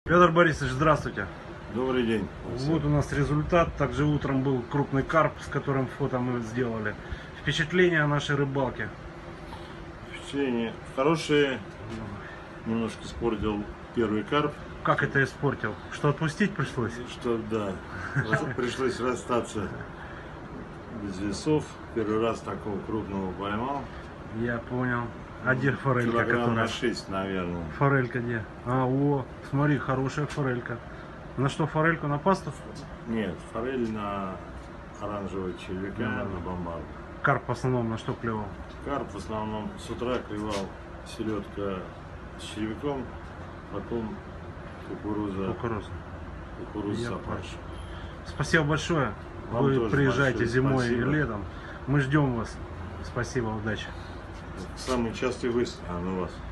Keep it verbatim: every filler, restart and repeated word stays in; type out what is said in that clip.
Петр Борисович, здравствуйте. Добрый день. Вот у нас результат. Также утром был крупный карп, с которым фото мы сделали. Впечатление о нашей рыбалке. Впечатление хорошее. Немножко испортил первый карп. Как это испортил? Что, отпустить пришлось? Что да, пришлось расстаться без весов. Первый раз такого крупного поймал. Я понял. А где форелька? Килограмм Которая... на шесть, наверное. Форелька где? А, о, смотри, хорошая форелька. На что форельку? На пасту? Нет, форель на оранжевого червяка, Да. на бомбарду. Карп в основном на что клевал? Карп в основном с утра клевал селедка с червяком, потом кукуруза, Кукуруза. кукуруза Я запарш. Спасибо большое. Вам Вы тоже приезжайте большое зимой спасибо. и летом. Мы ждем вас. Спасибо, удачи. Самый частый гость, а ну вас.